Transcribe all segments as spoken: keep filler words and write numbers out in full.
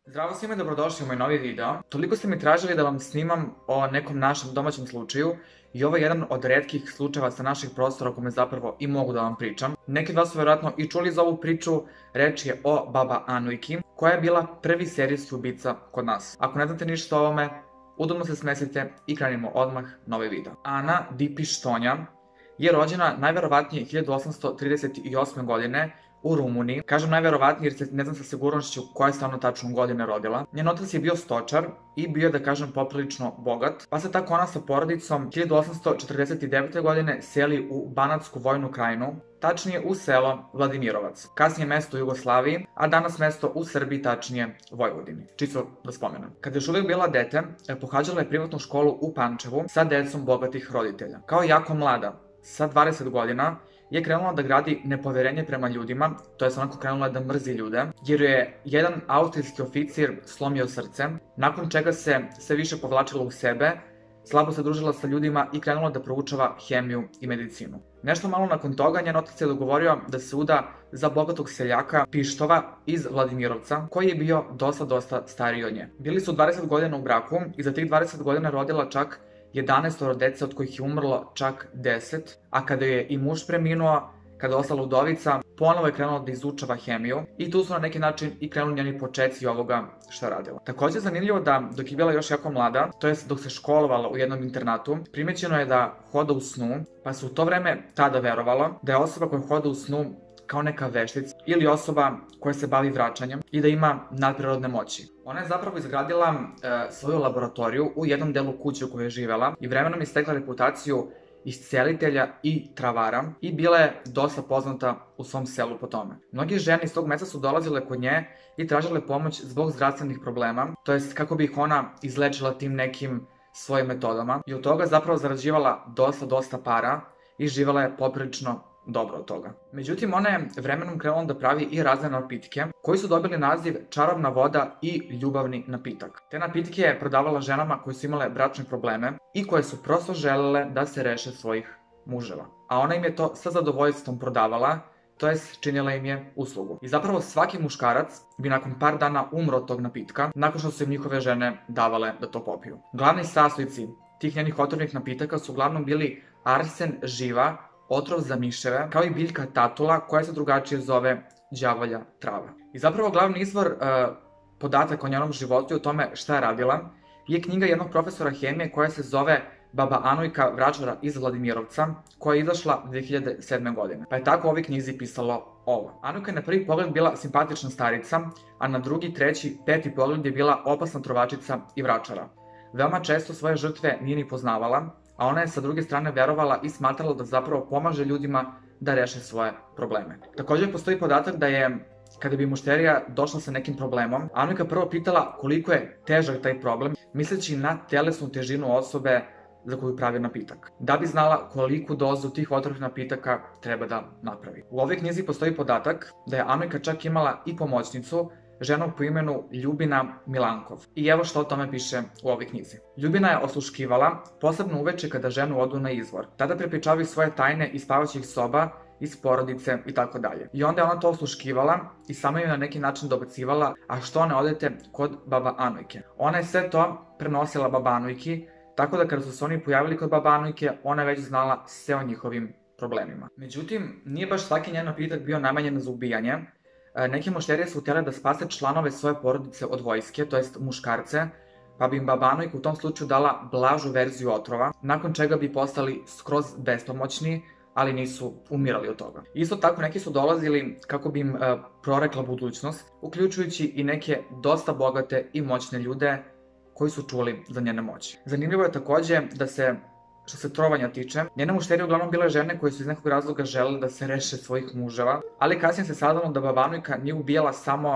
Zdravo svima i dobrodošli u moj novi video. Toliko ste mi tražili da vam snimam o nekom našem domaćem slučaju i ovo je jedan od retkih slučajeva sa naših prostora o kome zapravo i mogu da vam pričam. Neki od vas su vjerojatno i čuli za ovu priču, reč je o Baba Anujki, koja je bila prvi serijski ubica kod nas. Ako ne znate ništa o ovome, udobno se smestite i krenimo odmah na ovaj video. Ana Dipištonja je rođena najverovatnije hiljadu osamsto trideset osme. godine u Rumuniji. Kažem najverovatnije jer se ne znam sa sigurnošću koje se ona tačno godine rodila. Njen otac je bio stočar i bio je, da kažem, poprilično bogat, pa se tako ona sa porodicom hiljadu osamsto četrdeset devete. godine seli u Banatsku vojnu krajinu, tačnije u selo Vladimirovac, kasnije mesto u Jugoslaviji, a danas mesto u Srbiji, tačnije Vojvodini. Čisto da spomenem. Kada je još uvijek bila dete, pohađala je privatnu školu u Pančevu sa decom bogatih roditelja. Kao jako mlada, sa dvadeset godina, je krenula da gradi nepoverenje prema ljudima, to je onako krenula da mrzi ljude, jer je jedan austrijski oficir slomio srce, nakon čega se sve više povlačila u sebe, slabo se družila sa ljudima i krenula da proučava hemiju i medicinu. Nešto malo nakon toga njen otac je dogovorio da se uda za bogatog seljaka Pištova iz Vladimirovca, koji je bio dosta, dosta stariji od nje. Bili su dvadeset godina u braku i za tih dvadeset godina rodila čak jedanaest dece, od kojih je umrlo čak deset, a kada je i muž preminuo, kada je ostala udovica, ponovo je krenula da izučava hemiju i tu su na neki način i krenuli njeni počeci ovoga što je radila. Također je zanimljivo da dok je bila još jako mlada, to jest dok se školovala u jednom internatu, primećeno je da hoda u snu, pa se u to vreme tada verovalo da je osoba koja hoda u snu kao neka veštica ili osoba koja se bavi vraćanjem i da ima nadprirodne moći. Ona je zapravo izgradila e, svoju laboratoriju u jednom delu kuće u kojoj je živela i vremenom je stekla reputaciju iscelitelja i travara i bila je dosta poznata u svom selu po tome. Mnogi žene iz tog mesta su dolazile kod nje i tražile pomoć zbog zdravstvenih problema, to jest kako bi ih ona izlečila tim nekim svojim metodama i od toga zapravo zarađivala dosta, dosta para i živela je poprilično dobro od toga. Međutim, ona je vremenom krenula da pravi i razne napitke koji su dobili naziv čarobna voda i ljubavni napitak. Te napitke je prodavala ženama koje su imale bračne probleme i koje su prosto želele da se reše svojih muževa. A ona im je to sa zadovoljstvom prodavala, to jest činila im je uslugu. I zapravo svaki muškarac bi nakon par dana umro od tog napitka, nakon što su im njihove žene davale da to popiju. Glavni sastojci tih njenih otrovnih napitaka su uglavnom bili arsen, živa, otrov za miševe, kao i biljka tatula koja se drugačije zove đavolja trava. I zapravo glavni izvor uh, podataka o njenom životu i o tome šta je radila je knjiga jednog profesora hemije koja se zove Baba Anujka Vračara iz Vladimirovca, koja je izašla dve hiljade sedme. godine. Pa je tako u ovoj knjizi pisalo ovo. Anujka je na prvi pogled bila simpatična starica, a na drugi, treći, peti pogled je bila opasna trovačica i vračara. Veoma često svoje žrtve nije ni poznavala, a ona je sa druge strane verovala i smatrala da zapravo pomaže ljudima da reše svoje probleme. Također postoji podatak da je, kada bi mušterija došla sa nekim problemom, Anujka prvo pitala koliko je težak taj problem, misleći na telesnu težinu osobe za koju pravi napitak, da bi znala koliku dozu tih otrovnih napitaka treba da napravi. U ovoj knjizi postoji podatak da je Anujka čak imala i pomoćnicu, ženu po imenu Ljubina Milankov. I evo što o tome piše u ovoj knjizi. Ljubina je osluškivala, posebno uveče kada ženu odu na izvor. Tada prepričavaju svoje tajne iz spavaćih soba, iz porodice i tako dalje. I onda je ona to osluškivala i sama ju na neki način dobacivala, a što ne odete kod Baba Anujke. Ona je sve to prenosila Baba Anujki, tako da kada su se oni pojavili kod Baba Anujke, ona je već znala sve o njihovim problemima. Međutim, nije baš svaki njen napitak bio namenjen za ubijanje. Neke mušterije su htjele da spase članove svoje porodice od vojske, to jest muškarce, pa bi im Baba Anujka u tom slučaju dala blažu verziju otrova, nakon čega bi postali skroz bespomoćni, ali nisu umirali od toga. Isto tako neki su dolazili kako bi im e, prorekla budućnost, uključujući i neke dosta bogate i moćne ljude koji su čuli za njene moći. Zanimljivo je također da se, što se trovanja tiče, njene mušterije uglavnom bile žene koje su iz nekog razloga želele da se reše svojih muževa, ali kasnije se saznalo da Baba Anujka nije ubijala samo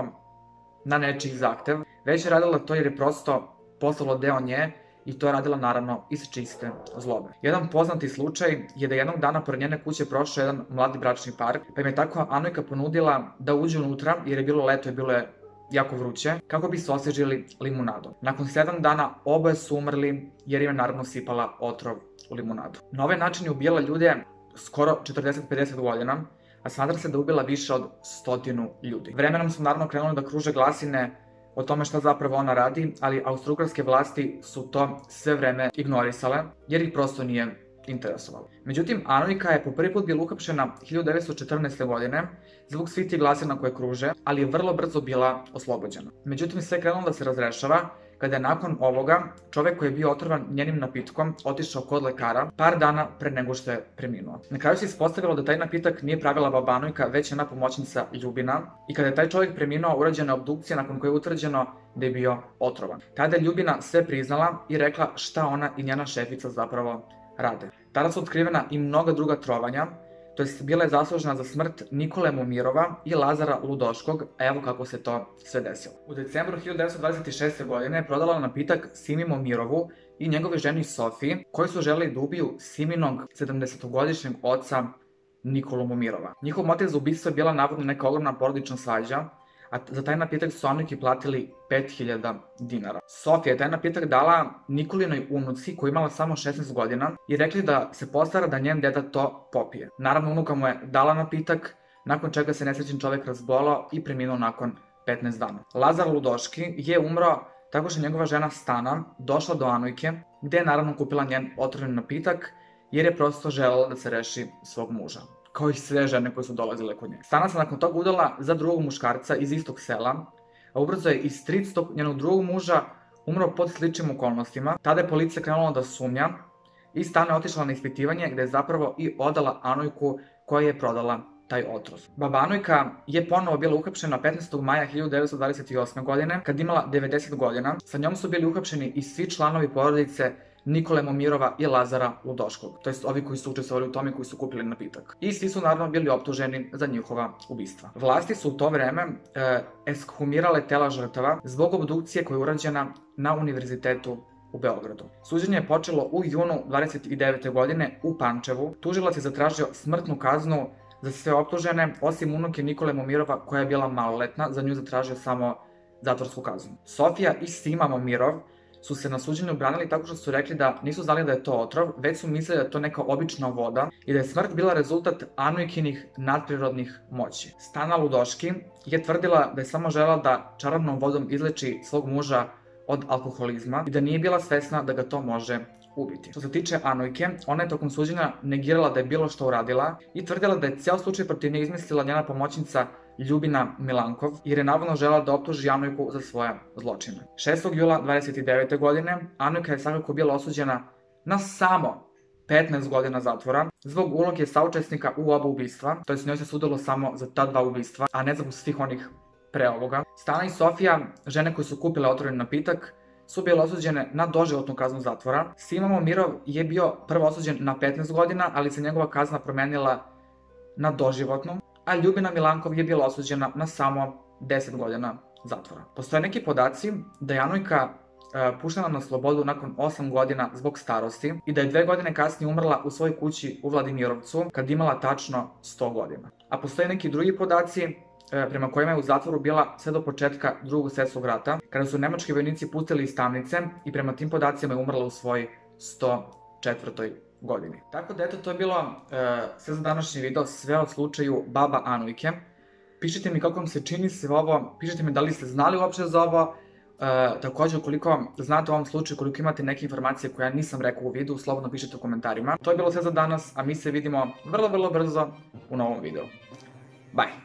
na nečiji zahtev, već je radila to jer je prosto postalo deo nje i to je radila naravno iz čiste zlobe. Jedan poznati slučaj je da jednog dana pored njene kuće prošao jedan mladi bračni par, pa im je tako Anujka ponudila da uđe unutra jer je bilo leto i bilo je jako vruće, kako bi se osvežili limunadom. Nakon sedam dana oboje su umrli jer im je naravno sipala otrov u limunadu. Na ovaj način je ubijala ljude skoro četrdeset do pedeset godina, a smatra se da je ubila više od stotinu ljudi. Vremenom su naravno krenuli da kruže glasine o tome šta zapravo ona radi, ali austrougarske vlasti su to sve vreme ignorisale, jer ih prosto nije interesovalo. Međutim, Anujka je po prvi put bila uhapšena hiljadu devetsto četrnaeste. godine zbog svih tih glasina koje kruže, ali je vrlo brzo bila oslobođena. Međutim, sve je krenulo da se razrešava kada je nakon ovoga čovek koji je bio otrovan njenim napitkom otišao kod lekara par dana pre nego što je preminuo. Na kraju se ispostavilo da taj napitak nije pravila baba Anujka, već jedna pomoćnica Ljubina, i kada je taj čovek preminuo, urađena je obdukcija nakon koje je utvrđeno da je bio otrovan. Tada je Ljubina sve priznala i rekla šta ona i njena šefica zapravo rade. Tada su otkrivena i mnoga druga trovanja, to jest bila je zaslužena za smrt Nikole Momirova i Lazara Ludoškog, a evo kako se to sve desilo. U decembru hiljadu devetsto dvadeset šeste. godine je prodala napitak Simi Momirovu i njegove ženi Sofiji, koji su želeli da ubiju Siminog sedamdesetogodišnjeg oca Nikolu Momirova. Njihov motiv za ubistvo je bila navodno neka ogromna porodična svađa, a za taj napitak su Anujki platili pet hiljada dinara. Sofija je taj napitak dala Nikolinoj unuci koja je imala samo šesnaest godina i rekli da se postara da njen deda to popije. Naravno, unuka mu je dala napitak, nakon čega se nesrećen čovek razbolao i preminuo nakon petnaest dana. Lazar Ludoški je umro tako što njegova žena Stana došla do Anujke, gde je naravno kupila njen otrovni napitak, jer je prosto želela da se reši svog muža, kao i sve žene koje su dolazile kod nje. Stana se nakon toga udala za drugog muškarca iz istog sela, a ubrzo je i stric tog njenog drugog muža umro pod sličnim okolnostima. Tada je policija krenula da sumnja i Stana je otišla na ispitivanje gde je zapravo i odala Anujku koja je prodala taj otrov. Baba Anujka je ponovo bila uhapšena petnaestog maja hiljadu devetsto dvadeset osme. godine, kad imala devedeset godina. Sa njom su bili uhapšeni i svi članovi porodice Nikole Momirova i Lazara Ludoškog, to jest ovi koji su učestvovali u tome, koji su kupili napitak. I svi su naravno bili optuženi za njihova ubistva. Vlasti su u to vreme e, ekshumirale tela žrtava zbog obdukcije koja je urađena na Univerzitetu u Beogradu. Suđenje je počelo u junu dvadeset devete. godine u Pančevu. Tužilac je zatražio smrtnu kaznu za sve optužene, osim unuke Nikole Momirova koja je bila maloletna, za nju zatražio samo zatvorsku kaznu. Sofija i Sima Momirov su se na suđenju branili tako što su rekli da nisu znali da je to otrov, već su mislili da je to neka obična voda i da je smrt bila rezultat Anujkinih nadprirodnih moći. Stana Ludoški je tvrdila da je samo želela da čarobnom vodom izleči svog muža od alkoholizma i da nije bila svesna da ga to može ubiti. Što se tiče Anujke, ona je tokom suđenja negirala da je bilo što uradila i tvrdila da je ceo slučaj protiv nje izmislila njena pomoćnica Ljubina Milankov, jer je navodno želela da optuži Anujku za svoje zločine. šestog jula dvadeset devete. godine Anujka je svakako bila osuđena na samo petnaest godina zatvora zbog uloge saučesnika u oba ubistva, to jest njoj se sudilo samo za ta dva ubistva, a ne zbog svih onih pre ovoga. Stana i Sofija, žene koje su kupile otrovni napitak, su bile osuđene na doživotnu kaznu zatvora. Sima Momirov je bio prvo osuđen na petnaest godina, ali se njegova kazna promenila na doživotnu, a Ljubina Milankov je bila osuđena na samo deset godina zatvora. Postoje neki podaci da je Anujka e, puštena na slobodu nakon osam godina zbog starosti i da je dve godine kasnije umrla u svojoj kući u Vladimirovcu kad imala tačno sto godina. A postoje neki drugi podaci e, prema kojima je u zatvoru bila sve do početka Drugog svjetskog rata, kada su nemački vojnici pustili iz tamnice i prema tim podacima je umrla u svojoj sto četvrtoj godini. Tako da eto, to je bilo e, sve za današnji video, sve o slučaju baba Anujke. Pišite mi kako vam se čini sve ovo, pišite mi da li ste znali uopšte za ovo, e, također ukoliko znate o ovom slučaju, koliko imate neke informacije koje ja nisam rekao u videu, slobodno pišite u komentarima. To je bilo sve za danas, a mi se vidimo vrlo, vrlo brzo u novom videu. Bye!